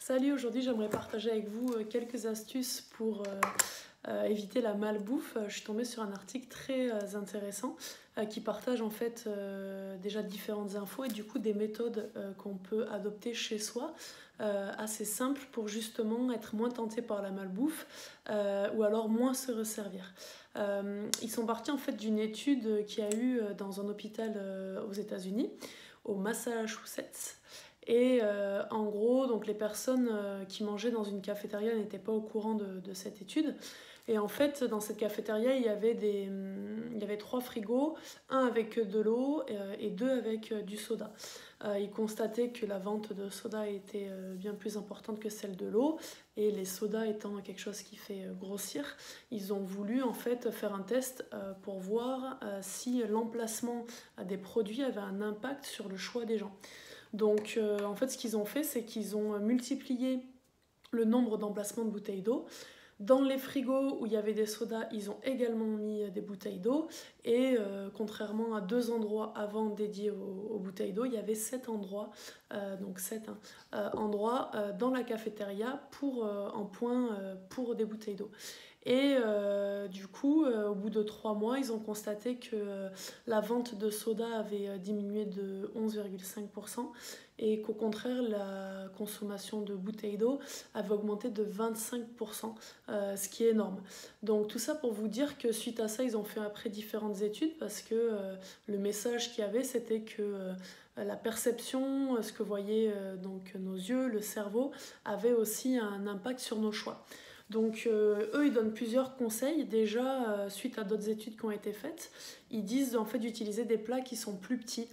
Salut, aujourd'hui j'aimerais partager avec vous quelques astuces pour éviter la malbouffe. Je suis tombée sur un article très intéressant qui partage en fait déjà différentes infos et du coup des méthodes qu'on peut adopter chez soi assez simples pour justement être moins tenté par la malbouffe ou alors moins se resservir. Ils sont partis en fait d'une étude qu'il y a eu dans un hôpital aux États-Unis, au Massachusetts. Et en gros, donc les personnes qui mangeaient dans une cafétéria n'étaient pas au courant de cette étude. Et en fait, dans cette cafétéria, il y avait 3 frigos, un avec de l'eau et 2 avec du soda. Ils constataient que la vente de soda était bien plus importante que celle de l'eau. Et les sodas étant quelque chose qui fait grossir, ils ont voulu en fait faire un test pour voir si l'emplacement des produits avait un impact sur le choix des gens. Donc en fait ce qu'ils ont fait, c'est qu'ils ont multiplié le nombre d'emplacements de bouteilles d'eau. Dans les frigos où il y avait des sodas, ils ont également mis des bouteilles d'eau. Et contrairement à 2 endroits avant dédiés aux bouteilles d'eau, il y avait 7 endroits, donc 7 endroits dans la cafétéria en point pour des bouteilles d'eau. Et du coup, au bout de 3 mois, ils ont constaté que la vente de soda avait diminué de 11,5% et qu'au contraire, la consommation de bouteilles d'eau avait augmenté de 25%, ce qui est énorme. Donc tout ça pour vous dire que suite à ça, ils ont fait après différentes études parce que le message qu'il y avait, c'était que la perception, ce que voyaient donc nos yeux, le cerveau, avait aussi un impact sur nos choix. Donc eux, ils donnent plusieurs conseils. Déjà, suite à d'autres études qui ont été faites, ils disent en fait d'utiliser des plats qui sont plus petits,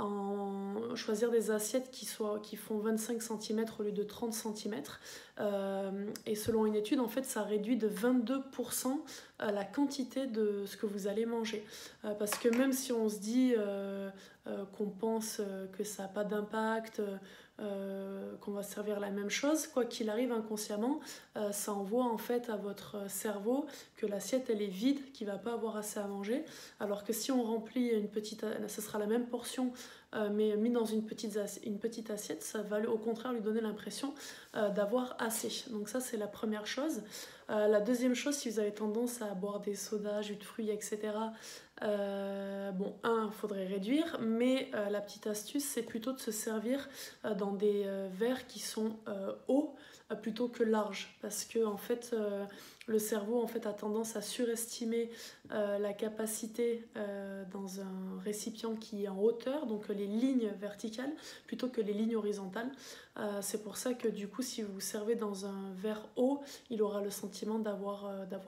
choisir des assiettes qui font 25 cm au lieu de 30 cm. Et selon une étude, en fait, ça réduit de 22% la quantité de ce que vous allez manger. Parce que même si on se dit qu'on pense que ça n'a pas d'impact, qu'on va servir la même chose, quoi qu'il arrive inconsciemment, ça envoie en fait à votre cerveau que l'assiette elle est vide, qu'il ne va pas avoir assez à manger, alors que si on remplit ce sera la même portion mais mis dans une petite assiette, ça va au contraire lui donner l'impression d'avoir assez. Donc ça c'est la première chose. La deuxième chose, si vous avez tendance à boire des sodas, jus de fruits, etc., il faudrait réduire, mais la petite astuce, c'est plutôt de se servir dans des verres qui sont hauts plutôt que larges, parce que en fait, le cerveau en fait, a tendance à surestimer la capacité dans un récipient qui est en hauteur, donc les lignes verticales plutôt que les lignes horizontales. C'est pour ça que du coup, si vous vous servez dans un verre haut, il aura le sentiment d'avoir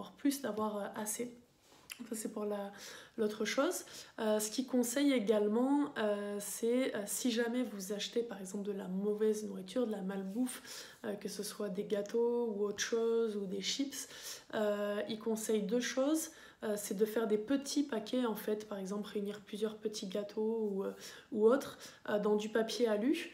assez. Ça, c'est pour l'autre chose. Ce qu'il conseille également, c'est si jamais vous achetez par exemple de la mauvaise nourriture, de la malbouffe, que ce soit des gâteaux ou autre chose, ou des chips, il conseille 2 choses. C'est de faire des petits paquets, en fait, par exemple réunir plusieurs petits gâteaux ou autres dans du papier alu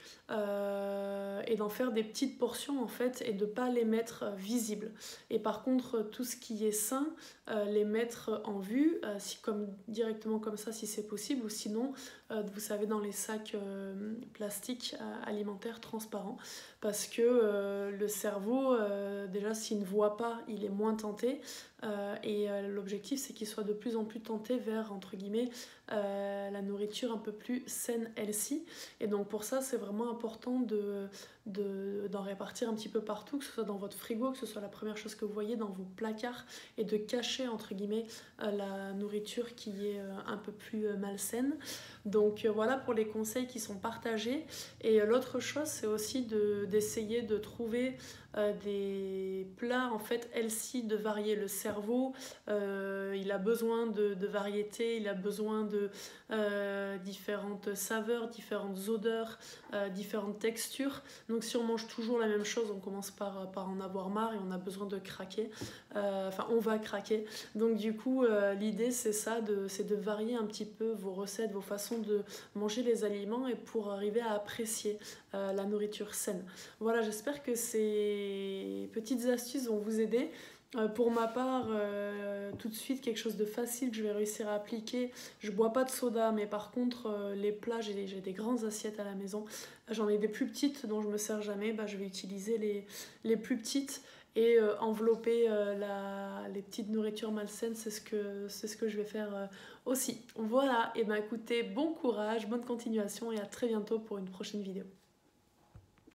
et d'en faire des petites portions en fait et de ne pas les mettre visibles. Et par contre, tout ce qui est sain, les mettre en vue, directement comme ça si c'est possible, ou sinon, vous savez, dans les sacs plastiques alimentaires transparents, parce que le cerveau, déjà s'il ne voit pas, il est moins tenté. Et l'objectif c'est qu'il soit de plus en plus tenté vers entre guillemets la nourriture un peu plus saine, healthy. Et donc pour ça c'est vraiment important d'en répartir un petit peu partout, que ce soit dans votre frigo, que ce soit la première chose que vous voyez dans vos placards, et de cacher entre guillemets la nourriture qui est un peu plus malsaine. Donc voilà pour les conseils qui sont partagés. Et l'autre chose c'est aussi d'essayer de trouver des plats en fait healthy, de varier. Le cerveau il a besoin de variété, il a besoin de différentes saveurs, différentes odeurs, différentes textures. Donc si on mange toujours la même chose, on commence par en avoir marre et on a besoin de craquer, on va craquer. Donc du coup l'idée c'est ça, c'est de varier un petit peu vos recettes, vos façons de manger les aliments, et pour arriver à apprécier la nourriture saine. Voilà, j'espère que ces petites astuces vont vous aider. Pour ma part, tout de suite, quelque chose de facile que je vais réussir à appliquer. Je bois pas de soda, mais par contre, les plats, j'ai des grandes assiettes à la maison. J'en ai des plus petites dont je me sers jamais. Bah, je vais utiliser les plus petites et envelopper les petites nourritures malsaines. C'est ce que je vais faire aussi. Voilà, et ben écoutez, bon courage, bonne continuation et à très bientôt pour une prochaine vidéo.